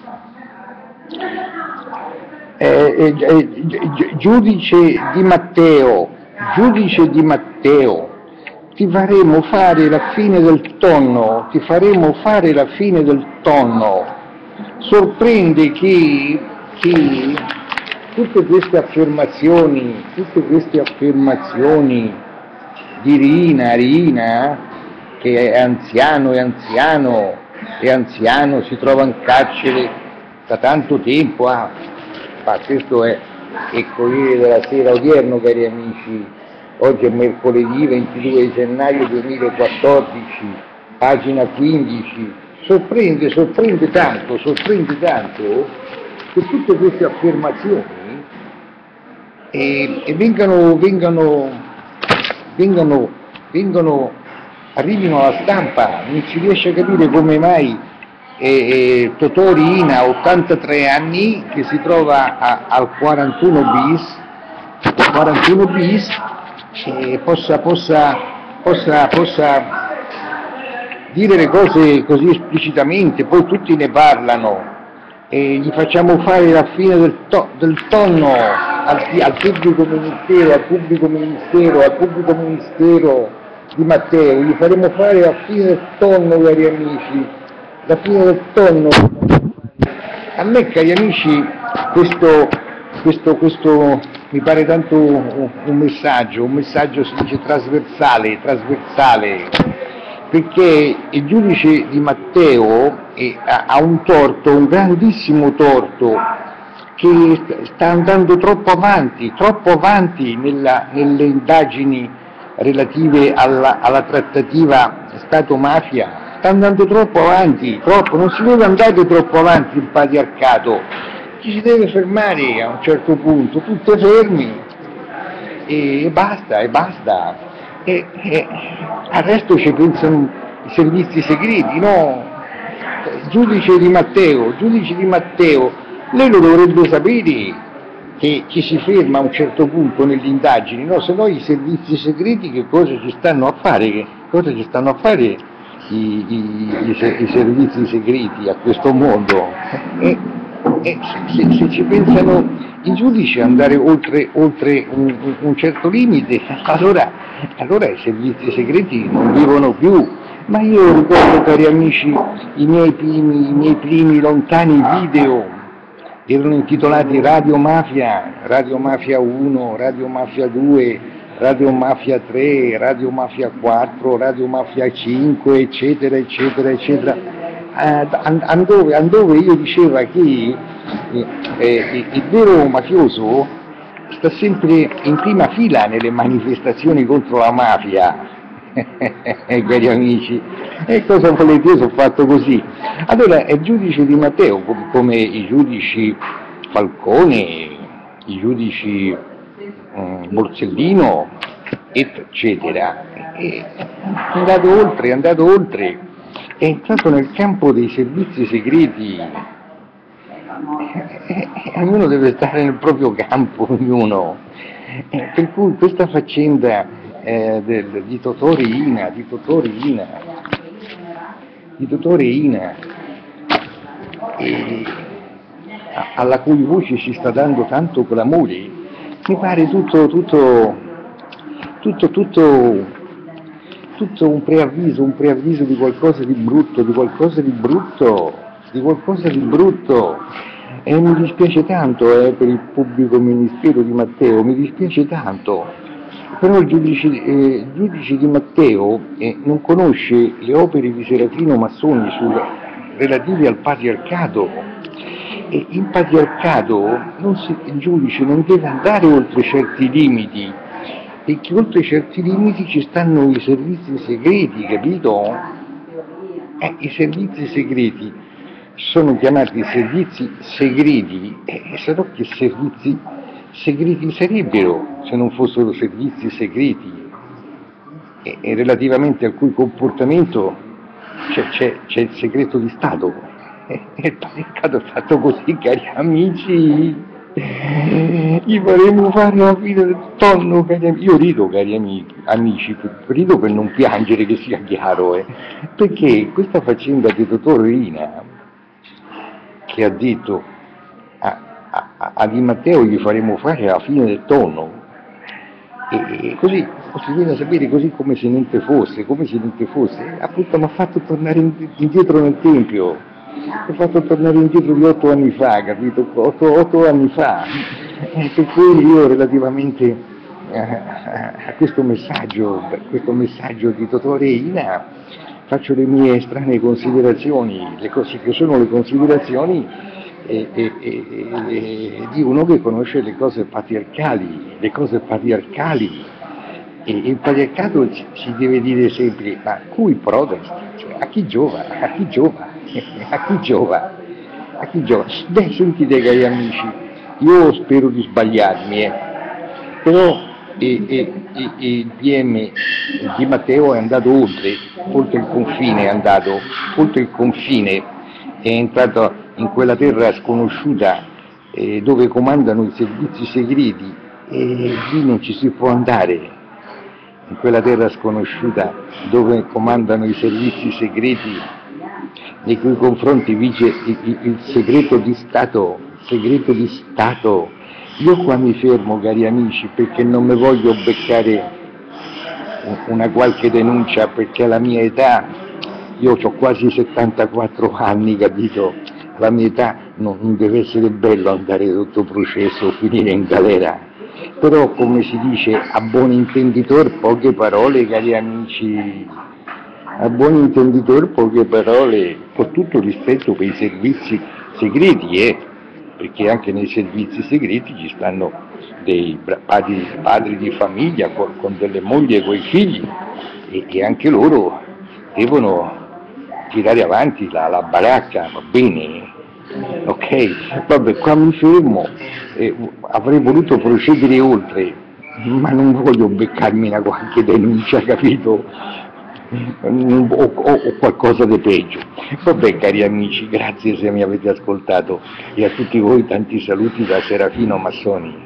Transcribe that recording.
Giudice Di Matteo, ti faremo fare la fine del tonno, ti faremo fare la fine del tonno. Sorprende che tutte queste affermazioni di Rina, che è anziano, si trova in carcere da tanto tempo, ma questo è il Corriere della Sera odierno, cari amici. Oggi è mercoledì 22 gennaio 2014, pagina 15. Sorprende tanto che tutte queste affermazioni arrivino alla stampa. Non si riesce a capire come mai Totò Riina, 83 anni, che si trova al 41 bis, possa dire le cose così esplicitamente. Poi tutti ne parlano e gli facciamo fare la fine del tonno al pubblico ministero Di Matteo, gli faremo fare la fine del tonno, cari amici, la fine del tonno. A me, cari amici, questo mi pare tanto un messaggio si dice trasversale, perché il giudice Di Matteo ha un torto, un grandissimo torto, che sta andando troppo avanti nelle indagini relative alla trattativa Stato-mafia. Sta andando troppo avanti, non si deve andare troppo avanti il patriarcato, ci si deve fermare a un certo punto, tutti fermi e basta. Al resto ci pensano i servizi segreti, no? Giudice Di Matteo, lei lo dovrebbe sapere che ci si ferma a un certo punto nelle indagini, no? Se no i servizi segreti che cosa ci stanno a fare? I servizi segreti a questo mondo? Se ci pensano i giudici andare oltre un certo limite, allora i servizi segreti non vivono più. Ma io ricordo, cari amici, i miei primi lontani video erano intitolati Radio Mafia 1, Radio Mafia 2, Radio Mafia 3, Radio Mafia 4, Radio Mafia 5, eccetera. Andove io diceva che il vero mafioso sta sempre in prima fila nelle manifestazioni contro la mafia. Cari amici, e cosa volete? Io sono fatto così. Allora è giudice Di Matteo, come i giudici Falcone, i giudici Borsellino, eccetera. È andato oltre, è entrato nel campo dei servizi segreti. Ognuno deve stare nel proprio campo, ognuno. Per cui questa faccenda di Totò Riina, alla cui voce si sta dando tanto clamore, mi pare tutto un preavviso di qualcosa di brutto. E mi dispiace tanto per il pubblico ministero Di Matteo, mi dispiace tanto. Però il giudice Di Matteo non conosce le opere di Serafino Massoni relative al patriarcato, e in patriarcato il giudice non deve andare oltre certi limiti, perché oltre certi limiti ci stanno i servizi segreti, capito? I servizi segreti sono chiamati servizi segreti, se no che servizi segreti sarebbero se non fossero servizi segreti, e relativamente al cui comportamento c'è il segreto di Stato. Il patriarcato è fatto così, cari amici. Gli faremo fare la fine del tonno, cari amici. Io rido, cari amici, rido per non piangere, che sia chiaro, perché questa faccenda di Totò Riina, che ha detto a Di Matteo gli faremo fare la fine del tonno, e così si viene a sapere così come se niente fosse, appunto mi ha fatto tornare indietro nel tempio, mi ha fatto tornare indietro di 8 anni fa, capito? 8 anni fa, per cui io relativamente a questo messaggio di Totò Riina faccio le mie strane considerazioni, che sono le considerazioni di uno che conosce le cose patriarcali, e il patriarcato si deve dire sempre, ma cui protest? Cioè, a chi giova? Beh, sentite cari amici, io spero di sbagliarmi, però il PM Di Matteo è andato oltre il confine, è entrato in quella terra sconosciuta dove comandano i servizi segreti, e lì non ci si può andare, in quella terra sconosciuta dove comandano i servizi segreti, nei cui confronti vige il segreto di Stato. Io qua mi fermo, cari amici, perché non mi voglio beccare una qualche denuncia, perché alla mia età, io ho quasi 74 anni, capito? Alla mia età non deve essere bello andare sotto processo o finire in galera, però come si dice, a buon intenditor poche parole, cari amici, a buon intenditor poche parole, con tutto rispetto per i servizi segreti, perché anche nei servizi segreti ci stanno dei padri di famiglia con delle mogli e coi figli, e anche loro devono tirare avanti la baracca, va bene? Ok, vabbè, qua mi fermo, avrei voluto procedere oltre, ma non voglio beccarmi una qualche denuncia, capito? O qualcosa di peggio. Vabbè cari amici, grazie se mi avete ascoltato, e a tutti voi tanti saluti da Serafino Massoni.